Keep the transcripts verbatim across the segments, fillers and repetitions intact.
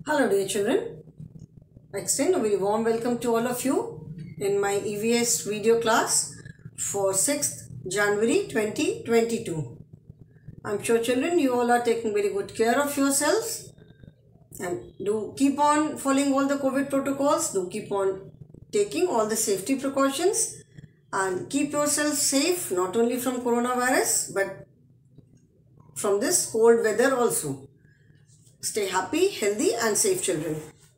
Hello dear children, I extend a very warm welcome to all of you in my E V S video class for sixth January twenty twenty-two. I'm sure children you all are taking very good care of yourselves and do keep on following all the COVID protocols, do keep on taking all the safety precautions and keep yourself safe not only from coronavirus but from this cold weather also. Stay happy, healthy and safe children.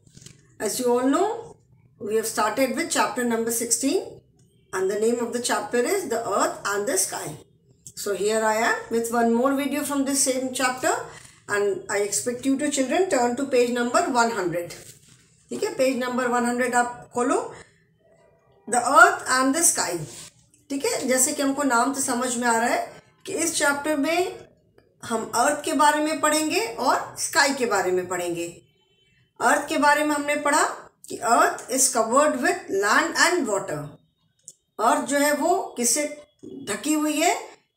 As you all know, we have started with chapter number sixteen and the name of the chapter is The Earth and the Sky. So here I am with one more video from this same chapter and I expect you to children turn to page number one hundred. ठीक है, page number one hundred आप खोलो. The Earth and the Sky. ठीक है, जैसे कि हमको नाम तो समझ में आ रहा है कि इस चैप्टर में हम अर्थ के बारे में पढ़ेंगे और स्काई के बारे में पढ़ेंगे. अर्थ के बारे में हमने पढ़ा कि earth is covered with land and water. Earth जो है वो किससे ढकी हुई है?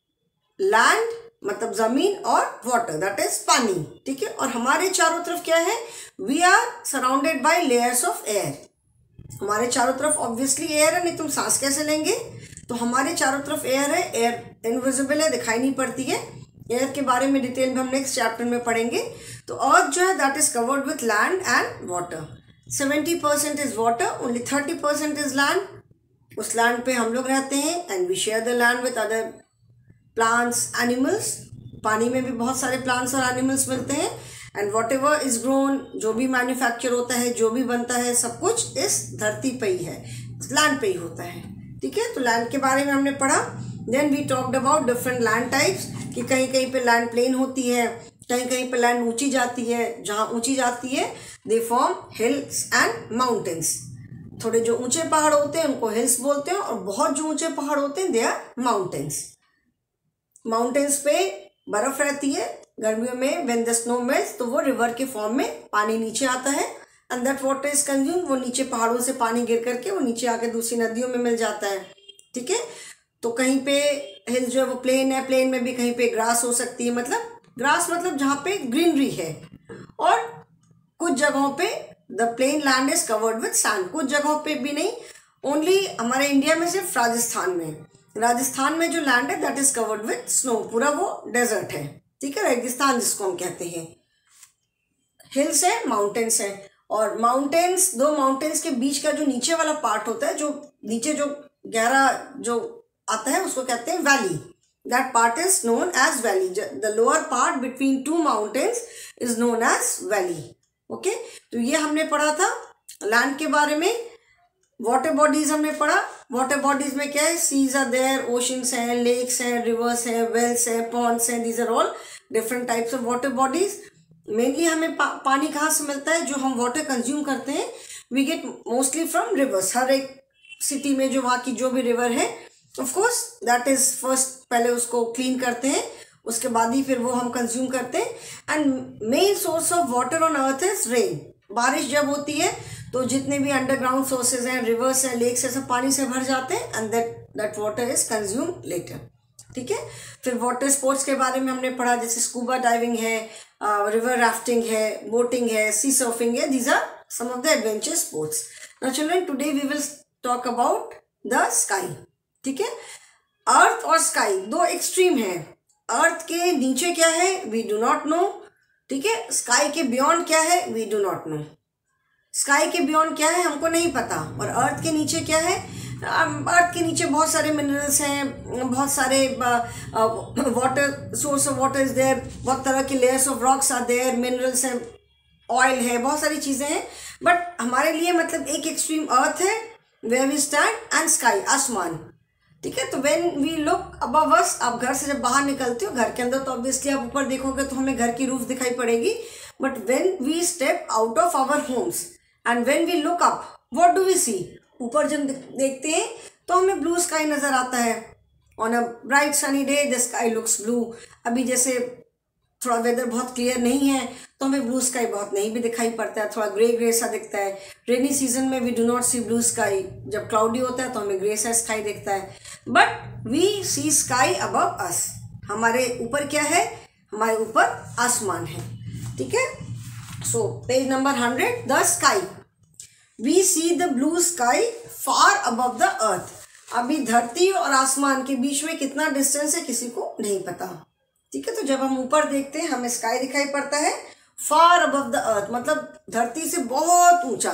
लैंड मतलब जमीन और वाटर दैट इज पानी. ठीक है, और हमारे चारों तरफ क्या है? We are surrounded by layers of air. हमारे चारों तरफ ऑब्वियसली एयर है, नहीं तुम सांस कैसे लेंगे? तो हमारे चारों तरफ एयर है. एयर इनविजिबल है, दिखाई नहीं पड़ती है. एयर के बारे में डिटेल में हम नेक्स्ट चैप्टर में पढ़ेंगे. तो अर्थ जो है that is covered with land and water. Seventy percent is water, only thirty percent is land. उस लैंड पे हम लोग रहते हैं and we share the land with other plants animals. पानी में भी बहुत सारे प्लांट्स और एनिमल्स मिलते हैं and whatever is grown, जो भी मैन्युफैक्चर होता है, जो भी बनता है, सब कुछ इस धरती पे ही है, लैंड पे ही होता है. ठीक है, तो लैंड के बारे में हमने पढ़ा. Then we talked about different land types कि कहीं कहीं पे लैंड प्लेन होती है, कहीं कहीं पे लैंड ऊंची जाती है. जहाँ ऊंची जाती है they form hills and mountains. थोड़े जो ऊंचे पहाड़ होते हैं उनको हिल्स बोलते हैं और बहुत जो ऊंचे पहाड़ होते हैं दे आर माउंटेन्स. माउंटेन्स पे बर्फ रहती है गर्मियों में. व्हेन द स्नो मेल्ट्स तो वो रिवर के फॉर्म में पानी नीचे आता है and that water is consume. वो नीचे पहाड़ों से पानी गिर करके वो नीचे आके दूसरी नदियों में मिल जाता है. ठीक है, तो कहीं पे हिल जो है वो प्लेन है, प्लेन में भी कहीं पे ग्रास हो सकती है. मतलब ग्रास मतलब जहाँ पे ग्रीनरी है. और कुछ जगहों पे the plain land is covered with sand. कुछ जगहों पे भी नहीं, ओनली हमारे इंडिया में सिर्फ राजस्थान में राजस्थान में जो लैंड है that is covered with snow. पूरा वो डेजर्ट है. ठीक है, रेगिस्तान जिसको हम कहते हैं. हिल्स है, माउंटेन्स है. और माउंटेन्स, दो माउंटेन्स के बीच का जो नीचे वाला पार्ट होता है, जो नीचे जो गहरा जो आता है उसको कहते हैं valley. That part is known as valley. The lower part between two mountains is known as valley. Okay, तो ये हमने पढ़ा था लैंड के बारे में. वाटर बॉडीज हमने पढ़ा. वाटर बॉडीज में क्या है? सीज आर देयर, ओशंस हैं, लेक्स हैं, रिवर्स हैं, वेल्स हैं, पॉन्ड्स हैं. These are all different types of water bodies. Mainly हमें पा, पानी कहाँ से मिलता है? जो हम वाटर कंज्यूम करते हैं we get mostly from rivers. हर एक सिटी में जो वहाँ की जो भी रिवर है of course that is first, पहले उसको क्लीन करते हैं, उसके बाद ही फिर वो हम कंज्यूम करते हैं. And main source of water on earth is rain. बारिश जब होती है तो जितने भी अंडरग्राउंड सोर्सेज हैं, रिवर्स हैं, लेक्स हैं, सब पानी से भर जाते हैं and that that water is consume later. ठीक है, फिर वाटर स्पोर्ट्स के बारे में हमने पढ़ा, जैसे स्कूबा डाइविंग है, रिवर राफ्टिंग है, बोटिंग है, सी सर्फिंग है. These are some of the adventure sports. Now children, today we will talk about the sky. ठीक है, अर्थ और स्काई दो एक्सट्रीम है. अर्थ के नीचे क्या है? We do not know. ठीक है, स्काई के बियॉन्ड क्या है? We do not know. Sky के बियॉन्ड क्या है हमको नहीं पता. और अर्थ के नीचे क्या है? अर्थ के नीचे बहुत सारे मिनरल्स हैं, बहुत सारे water, source of water is there, बहुत तरह के layers of rocks are there, minerals हैं, ऑयल है, बहुत सारी चीज़ें हैं. बट हमारे लिए मतलब एक एक्सट्रीम अर्थ है where we stand and sky, आसमान. ठीक है, तो when we look above us, आप घर से जब बाहर निकलते हो, घर के अंदर तो ऑब्वियसली आप ऊपर देखोगे तो हमें घर की रूफ दिखाई पड़ेगी. But when we step out of our homes and when we look up, what do we see? ऊपर जब देखते हैं तो हमें ब्लू स्काई नजर आता है. On a bright sunny day the sky looks blue. अभी जैसे थोड़ा वेदर बहुत क्लियर नहीं है तो हमें ब्लू स्काई बहुत नहीं भी दिखाई पड़ता है, थोड़ा ग्रे ग्रे सा दिखता है. रेनी सीजन में we do not see blue sky. जब क्लाउडी होता है तो हमें ग्रे सा स्काई दिखता है. But we see sky above us. हमारे ऊपर क्या है? हमारे ऊपर आसमान है. ठीक है, so page number hundred, the sky, we see the blue sky far above the earth. अभी धरती और आसमान के बीच में कितना डिस्टेंस है किसी को नहीं पता, ठीक है। तो जब हम ऊपर देखते हैं हमें स्काई दिखाई पड़ता है फार अबव द अर्थ, मतलब धरती से बहुत ऊंचा।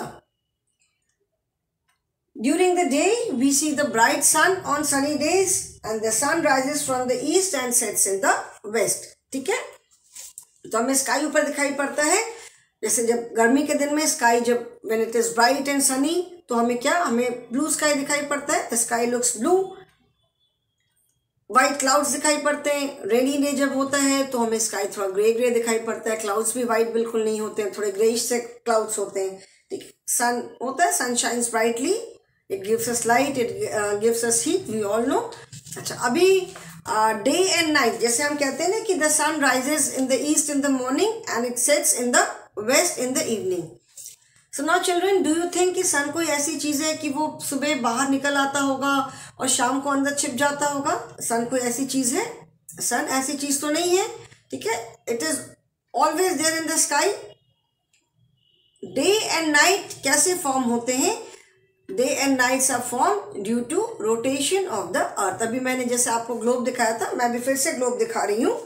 During the day we see the bright sun on sunny days and the sun rises from the east and sets in the west, ठीक है। तो हमें स्काई ऊपर दिखाई पड़ता है, जैसे जब गर्मी के दिन में स्काई जब when it is bright and sunny तो हमें क्या, हमें ब्लू स्काई दिखाई पड़ता है, the sky looks blue. White clouds दिखाई पड़ते हैं। रेनी डे जब होता है तो हमें स्काई थोड़ा ग्रे ग्रे दिखाई पड़ता है, क्लाउड्स भी व्हाइट बिल्कुल नहीं होते हैं, थोड़े ग्रेइश से क्लाउड्स होते हैं, ठीक है। सन होता है, sun shines brightly, it gives us light, it gives us heat, we all know. अच्छा, अभी डे एंड नाइट, जैसे हम कहते हैं ना कि the sun rises in the east in the morning and it sets in the west in the evening. So now children, do you think कि sun कोई ऐसी चीज है कि वो सुबह बाहर निकल आता होगा और शाम को अंदर छिप जाता होगा? सन कोई ऐसी चीज है? सन ऐसी चीज तो नहीं है, ठीक है। It is always there in the sky. Day and night कैसे फॉर्म होते हैं? Day and nights are form due to rotation of the earth. अभी मैंने जैसे आपको ग्लोब दिखाया था, मैं भी फिर से ग्लोब दिखा रही हूँ,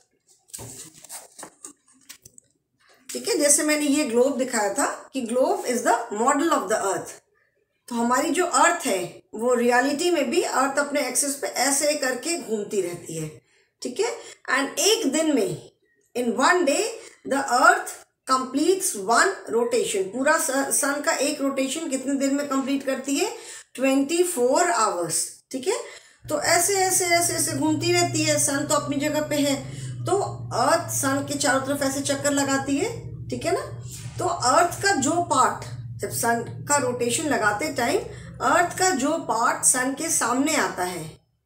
ठीक है। जैसे मैंने ये ग्लोब दिखाया था कि globe is the model of the earth. तो हमारी जो अर्थ है वो रियलिटी में भी अर्थ अपने एक्सिस पे ऐसे करके घूमती रहती है, ठीक है। एंड एक दिन में, in one day, the earth completes one rotation. पूरा सन का एक रोटेशन कितने दिन में कंप्लीट करती है? ट्वेंटी फोर आवर्स, ठीक है। तो ऐसे ऐसे ऐसे ऐसे घूमती रहती है। सन तो अपनी जगह पे है, तो अर्थ सन के चारों तरफ ऐसे चक्कर लगाती है, ठीक है ना। तो अर्थ का जो पार्ट, जब सन का रोटेशन लगाते टाइम अर्थ का जो पार्ट सन के सामने आता है,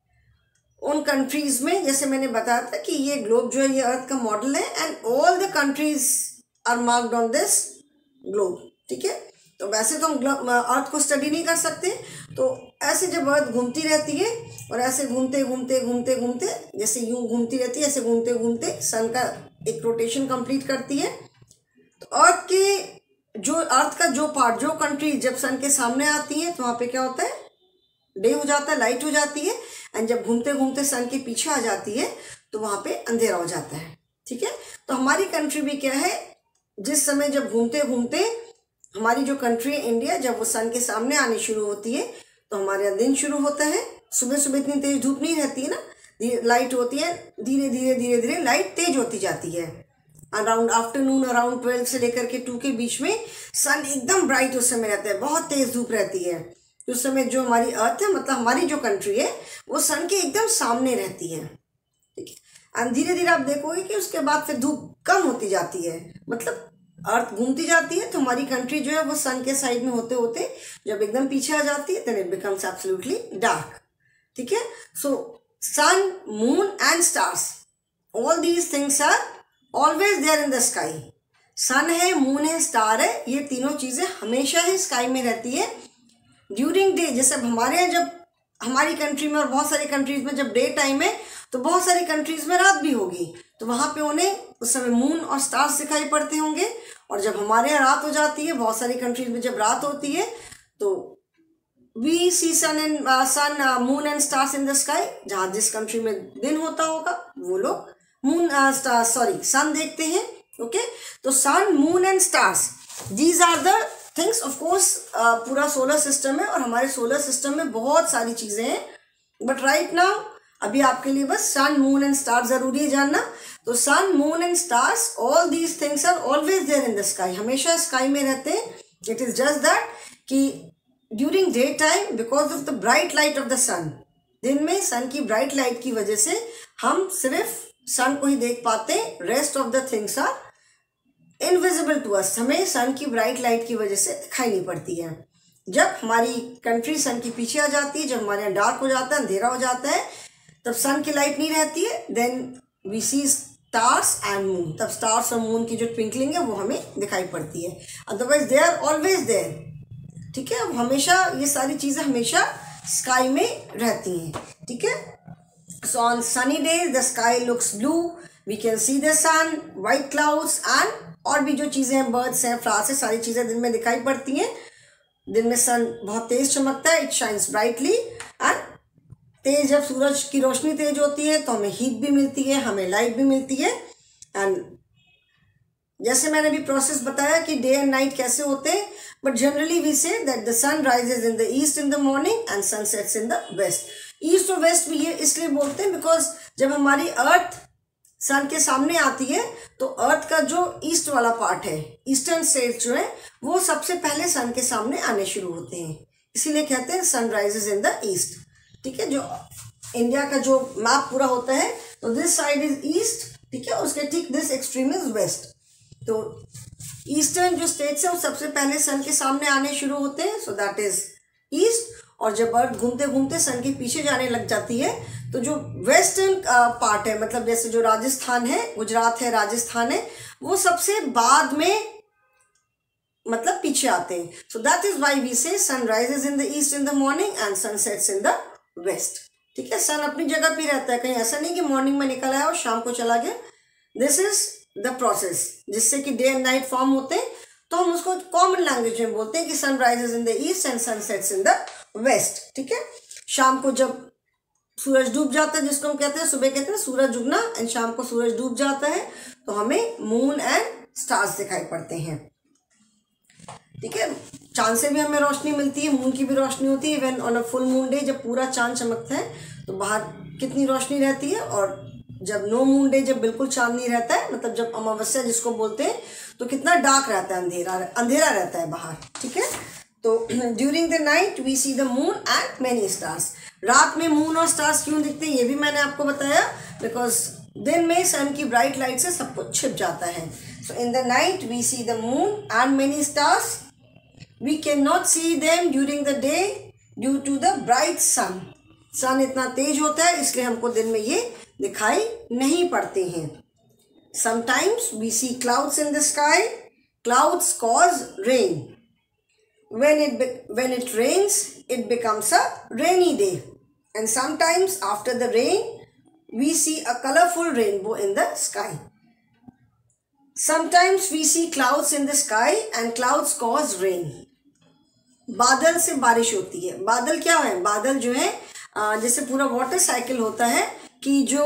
उन कंट्रीज में, जैसे मैंने बताया था कि ये ग्लोब जो है ये अर्थ का मॉडल है and all the countries are marked on this globe, ठीक है। तो वैसे तो हम अर्थ को स्टडी नहीं कर सकते, तो ऐसे जब अर्थ घूमती रहती है और ऐसे घूमते घूमते घूमते घूमते, जैसे यूं घूमती रहती है, ऐसे घूमते घूमते सन का एक रोटेशन कंप्लीट करती है। तो अर्थ के जो अर्थ का जो पार्ट, जो कंट्री जब सन के सामने आती है तो वहाँ पे क्या होता है? डे हो जाता है, लाइट हो जाती है। एंड जब घूमते घूमते सन के पीछे आ जाती है तो वहाँ पे अंधेरा हो जाता है, ठीक है। तो हमारी कंट्री भी क्या है, जिस समय जब घूमते घूमते हमारी जो कंट्री है इंडिया, जब वो सन के सामने आनी शुरू होती है तो हमारे यहाँ दिन शुरू होता है। सुबह सुबह इतनी तेज धूप नहीं रहती है ना, लाइट होती है, धीरे धीरे धीरे धीरे लाइट तेज होती जाती है। अराउंड आफ्टरनून अराउंड ट्वेल्व से लेकर के टू के बीच में सन एकदम ब्राइट उस समय रहता है, बहुत तेज धूप रहती है। उस समय जो हमारी अर्थ है, मतलब हमारी जो कंट्री है, वो सन के एकदम सामने रहती है, ठीक है। एंड धीरे धीरे आप देखोगे कि उसके बाद फिर धूप कम होती जाती है, मतलब अर्थ घूमती जाती है तो हमारी कंट्री जो है वो सन के साइड में होते होते जब एकदम पीछे आ जाती है, then it becomes absolutely dark, ठीक है। So sun, moon and stars, all these things are always there in the sky. Sun है, मून है, स्टार है, ये तीनों चीजें हमेशा ही स्काई में रहती है ड्यूरिंग डे। जैसे हमारे यहाँ जब हमारी कंट्री में और बहुत सारी कंट्रीज में जब डे टाइम है तो बहुत सारी कंट्रीज में रात भी होगी, तो वहां पे उन्हें उस समय मून और स्टार्स दिखाई पड़ते होंगे। और जब हमारे यहाँ रात हो जाती है, बहुत सारी कंट्रीज में जब रात होती है तो we see sun and sun moon and stars in the sky. जहाँ जिस कंट्री में दिन होता होगा वो लोग मून स्टार सॉरी सन देखते हैं, ओके। तो sun, moon and stars, these are the things. Of course पूरा सोलर सिस्टम है और हमारे सोलर सिस्टम में बहुत सारी चीजें हैं, बट राइट नाउ अभी आपके लिए बस सन, मून एंड स्टार जरूरी है जानना। तो sun, moon and stars, all these things are always there in the sky, हमेशा स्काई में रहते हैं। इट इज जस्ट दैट कि during day time, because of the bright light of the sun, दिन में सन की ब्राइट लाइट की वजह से हम सिर्फ सन को ही देख पाते हैं, rest of the things are invisible to us. हमें सन की ब्राइट लाइट की वजह से दिखाई नहीं पड़ती है। जब हमारी कंट्री सन के पीछे आ जाती है, जब हमारे यहाँ डार्क हो जाता है, अंधेरा हो जाता है, तब सन की लाइट नहीं रहती है, then we see stars and moon. तब स्टार्स और मून की जो ट्विंकलिंग है वो हमें दिखाई पड़ती है, otherwise they are always there, ठीक है। हमेशा ये सारी चीजें हमेशा स्काई में रहती हैं, ठीक है। So on sunny days the sky looks blue, we can see the sun, white clouds and और भी जो चीज़ें हैं, बर्ड्स हैं, फ्लावर्स हैं, सारी चीज़ें दिन में दिखाई पड़ती हैं। दिन में सन बहुत तेज चमकता है, इट शाइन्स ब्राइटली। एंड तेज जब सूरज की रोशनी तेज होती है तो हमें हीट भी मिलती है, हमें लाइट भी मिलती है। एंड जैसे मैंने भी प्रोसेस बताया कि डे एंड नाइट कैसे होते हैं, but generally we say that the sun rises in the east in the morning and sun sets in the west. East और वेस्ट भी ये इसलिए बोलते हैं बिकॉज जब हमारी अर्थ सन के सामने आती है तो अर्थ का जो ईस्ट वाला पार्ट है, ईस्टर्न स्टेट्स जो है, वो सबसे पहले सन के सामने आने शुरू होते हैं, इसीलिए कहते हैं sun rises in the east. ठीक है, जो इंडिया का जो मैप पूरा होता है तो दिस साइड इज ईस्ट, ठीक है, उसके ठीक दिस एक्सट्रीम इज वेस्ट। तो ईस्टर्न जो स्टेट्स है वो सबसे पहले सन के सामने आने शुरू होते हैं, सो दैट इज ईस्ट। और जब अर्थ घूमते घूमते सन के पीछे जाने लग जाती है तो जो वेस्टर्न पार्ट है, मतलब जैसे जो राजस्थान है, गुजरात है, राजस्थान है, वो सबसे बाद में मतलब पीछे आते हैं। So that is why we say sun rises in the east in the morning and sun sets in the west. ठीक है, सन अपनी जगह पे रहता है, कहीं ऐसा नहीं कि मॉर्निंग में निकल आया और शाम को चला गया। दिस इज द प्रोसेस जिससे कि डे एंड नाइट फॉर्म होते हैं। तो हम उसको कॉमन लैंग्वेज में बोलते हैं कि sun rises in the east and sun sets in the west. ठीक है, शाम को जब सूरज डूब जाता है, जिसको हम कहते हैं सुबह कहते हैं सूरज उगना, एंड शाम को सूरज डूब जाता है तो हमें मून एंड स्टार्स दिखाई पड़ते हैं। ठीक है, चांद से भी हमें रोशनी मिलती है, मून की भी रोशनी होती है। When on a full moon day, जब पूरा चांद चमकता है तो बाहर कितनी रोशनी रहती है, और जब नो मून डे, जब बिल्कुल चांद नहीं रहता है, मतलब जब अमावस्या जिसको बोलते हैं, तो कितना डार्क रहता है, अंधेरा अंधेरा रहता है बाहर। ठीक है, तो during the night we see the moon and many stars. रात में मून और स्टार्स क्यों दिखते हैं ये भी मैंने आपको बताया, बिकॉज दिन में सन की ब्राइट लाइट से सब कुछ छिप जाता है। So in the night we see the moon and many stars. We can not see them during the day due to the bright sun. Sun इतना तेज होता है इसलिए हमको दिन में ये दिखाई नहीं पड़ते हैं। Sometimes we see clouds in the sky. Clouds cause rain. When it when it rains, it becomes a rainy day, and sometimes after the rain, we see a colorful rainbow in the sky. Sometimes we see clouds in the sky, and clouds cause rain. बादल से बारिश होती है। बादल क्या है? बादल जो है जैसे पूरा वाटर साइकिल होता है कि जो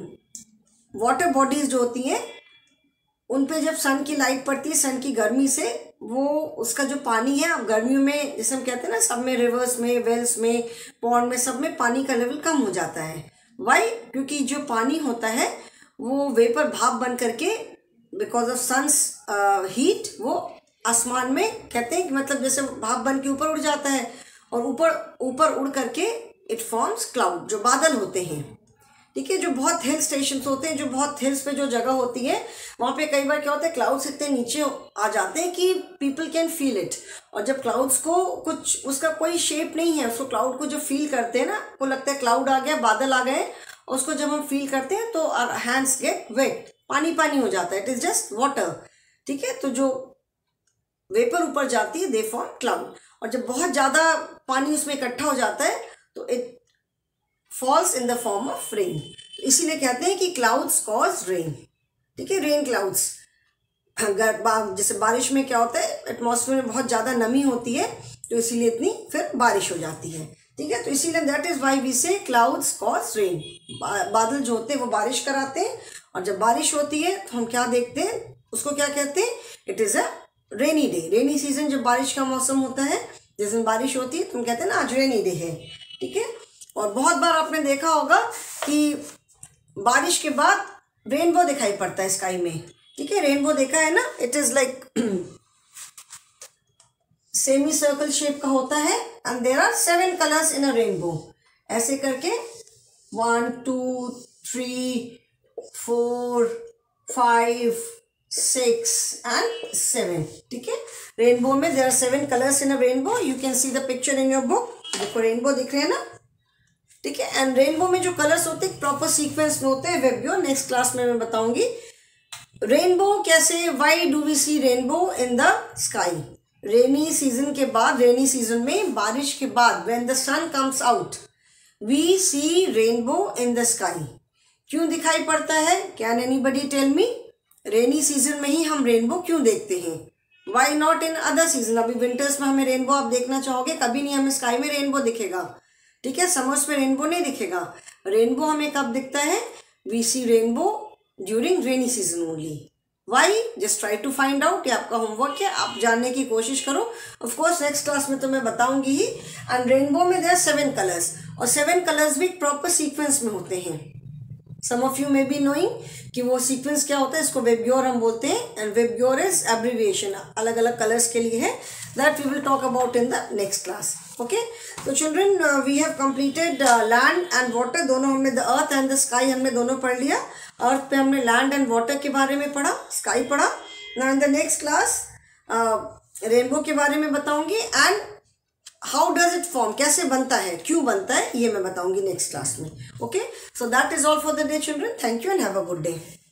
वाटर बॉडीज जो होती हैं उन पे जब सन की लाइट पड़ती है, सन की गर्मी से, वो उसका जो पानी है, अब गर्मियों में जैसे हम कहते हैं ना, सब में, रिवर्स में, वेल्स में, पॉन्ड में, सब में पानी का लेवल कम हो जाता है। वाई? क्योंकि जो पानी होता है वो वेपर भाप बन करके बिकॉज ऑफ सन्स हीट वो आसमान में कहते हैं कि मतलब जैसे भाप बन के ऊपर उड़ जाता है, और ऊपर ऊपर उड़ करके इट फॉर्म्स क्लाउड, जो बादल होते हैं। ठीक है, जो बहुत हिल स्टेशन होते हैं, जो बहुत हिल्स पे जो जगह होती है, वहाँ पे कई बार क्या होता है, क्लाउड्स इतने नीचे आ जाते हैं कि पीपल कैन फील इट। और जब क्लाउड्स को कुछ उसका कोई शेप नहीं है, उसको क्लाउड को जो फील करते हैं ना, वो लगता है क्लाउड आ गया, बादल आ गए, और उसको जब हम फील करते हैं तो आवर हैंड्स गेट वेट, पानी पानी हो जाता है, इट इज जस्ट वाटर। ठीक है, तो जो वेपर ऊपर जाती है दे फॉर्म क्लाउड, और जब बहुत ज़्यादा पानी उसमें इकट्ठा हो जाता है तो it falls in the form of rain. तो इसीलिए कहते हैं कि क्लाउड्स कॉज रेन। ठीक है, रेन क्लाउड्स। अगर जैसे बारिश में क्या होता है, एटमॉस्फेयर में बहुत ज़्यादा नमी होती है तो इसीलिए इतनी फिर बारिश हो जाती है। ठीक है, तो इसीलिए that is why we say clouds cause rain. बादल जो होते हैं वो बारिश कराते हैं, और जब बारिश होती है तो हम क्या देखते हैं, उसको क्या कहते हैं, it is a rainy day. Rainy season जब बारिश का मौसम होता है, जिस दिन बारिश होती है तो हम कहते हैं ना आज रेनी डे है। ठीक है, और बहुत बार आपने देखा होगा कि बारिश के बाद रेनबो दिखाई पड़ता है स्काई में। ठीक है, रेनबो देखा है ना, it is like semi circle shape का होता है, and there are seven colours in a rainbow. ऐसे करके one two three four five six and seven. ठीक है, रेनबो में there are seven colours in a rainbow. You can see the picture in your book. देखो rainbow दिख रहे हैं ना। ठीक है, एंड रेनबो में जो कलर्स होते हैं प्रॉपर सीक्वेंस में होते हैं। वेबियो नेक्स्ट क्लास में मैं बताऊंगी रेनबो कैसे, why do we see rainbow in the sky. Rainy season के बाद, रेनी सीजन में बारिश के बाद, when the sun comes out we see rainbow in the sky. क्यों दिखाई पड़ता है? Can anybody tell me? Rainy season में ही हम रेनबो क्यों देखते हैं? Why not in other season? अभी विंटर्स में हमें रेनबो आप देखना चाहोगे, कभी नहीं हमें स्काई में रेनबो दिखेगा, ठीक है। समर्स में रेनबो नहीं दिखेगा। रेनबो हमें कब दिखता है? We see rainbow during rainy season only. Why? Just try to find out. ये आपका होमवर्क है, आप जानने की कोशिश करो। ऑफ कोर्स नेक्स्ट क्लास में तो मैं बताऊंगी ही। एंड रेनबो में देयर सेवन कलर्स, और सेवन कलर्स भी प्रॉपर सीक्वेंस में होते हैं। Some of you may be knowing कि वो सीक्वेंस क्या होता है, इसको वेबग्योर हम बोलते हैं। एंड वेबग्योर इज एब्रीविएशन, अलग अलग कलर्स के लिए है। That we will talk about in the next class. Okay, तो children we have completed land and water, दोनों हमने, the earth and the sky हमने दोनों पढ़ लिया। अर्थ पे हमने लैंड एंड वाटर के बारे में पढ़ा, स्काई पढ़ा। Now in the next class rainbow के बारे में बताऊंगी and how does it form, कैसे बनता है, क्यों बनता है, ये मैं बताऊंगी नेक्स्ट क्लास में। Okay, so that is all for the day children. Thank you and have a good day.